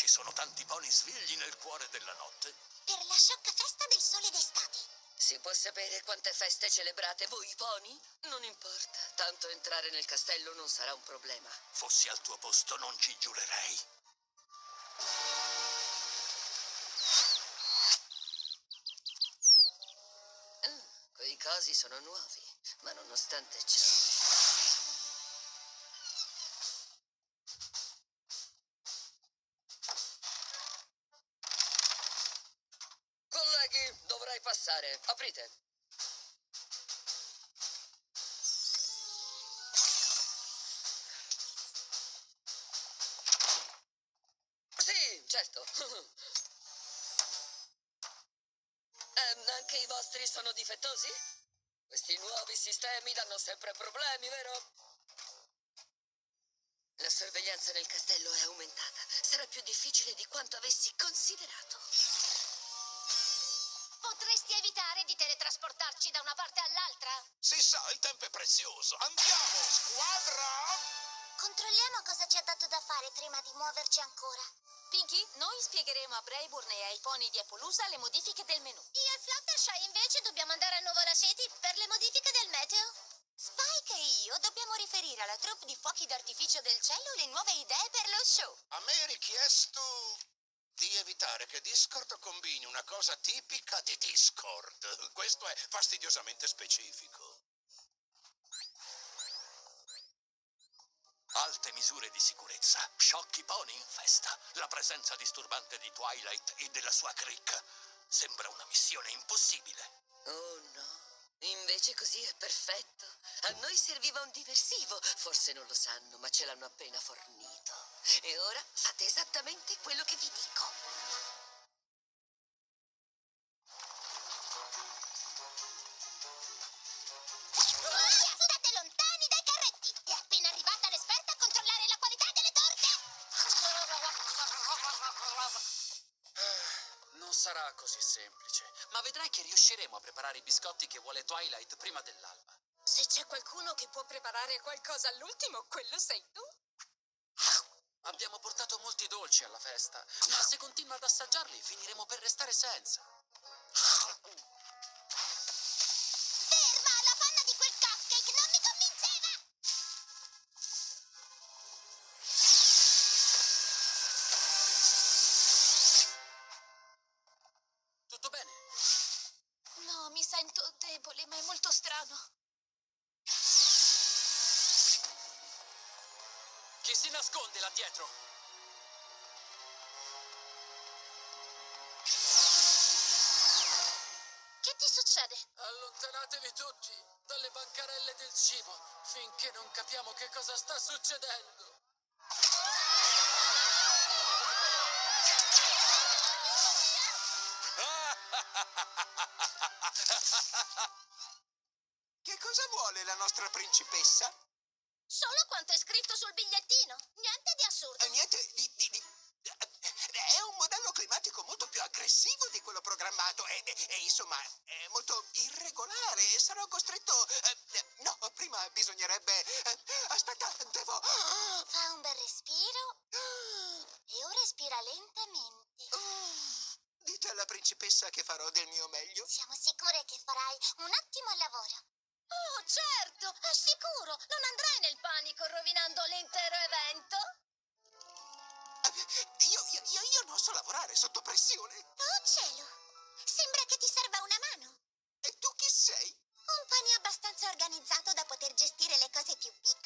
sono tanti pony svegli nel cuore della notte? Per la sciocca festa del sole d'estate. Si può sapere quante feste celebrate voi pony? Non importa, tanto entrare nel castello non sarà un problema. Fossi al tuo posto non ci giurerei. Quei cosi sono nuovi, ma nonostante ciò... Colleghi, dovrei passare. Aprite. Sì, certo. Anche i vostri sono difettosi? Questi nuovi sistemi danno sempre problemi, vero? La sorveglianza nel castello è aumentata. Sarà più difficile di quanto avessi considerato. Potresti evitare di teletrasportarci da una parte all'altra? Si sa, il tempo è prezioso. Andiamo, squadra! Controlliamo cosa ci ha dato da fare prima di muoverci ancora. Pinky, noi spiegheremo a Brayburn e ai pony di Appaloosa le modifiche del menù. Io e Fluttershy invece dobbiamo andare a Nuvola City per le modifiche del meteo. Spike e io dobbiamo riferire alla troupe di fuochi d'artificio del cielo le nuove idee per lo show. A me è richiesto di evitare che Discord combini una cosa tipica di Discord. Questo è fastidiosamente specifico. Alte misure di sicurezza, sciocchi pony in festa, la presenza disturbante di Twilight e della sua clique. Sembra una missione impossibile. Oh no, invece così è perfetto. A noi serviva un diversivo. Forse non lo sanno, ma ce l'hanno appena fornito. E ora fate esattamente quello che vi dico. State lontani dai carretti! È appena arrivata l'esperta a controllare la qualità delle torte! Non sarà così semplice, ma vedrai che riusciremo a preparare i biscotti che vuole Twilight prima dell'alba. Se c'è qualcuno che può preparare qualcosa all'ultimo, quello sei tu. Abbiamo portato molti dolci alla festa, ma se continua ad assaggiarli finiremo per restare senza. Ferma! La panna di quel cupcake non mi convinceva! Tutto bene? No, mi sento debole, ma è molto strano. Chi si nasconde là dietro? Che ti succede? Allontanatevi tutti dalle bancarelle del cibo finché non capiamo che cosa sta succedendo. Che cosa vuole la nostra principessa? Solo quanto è scritto sul bigliettino. Niente di assurdo. Niente È un modello climatico molto più aggressivo di quello programmato e insomma è molto irregolare. Sarò costretto... no, prima bisognerebbe... aspetta, devo... Fa un bel respiro e ora respira lentamente. Dite alla principessa che farò del mio meglio? Siamo sicure che farai un ottimo lavoro. Oh, certo, è sicuro. Non andrai nel panico rovinando l'intero evento. Io non so lavorare sotto pressione. Oh cielo, sembra che ti serva una mano. E tu chi sei? Un pony abbastanza organizzato da poter gestire le cose più piccole.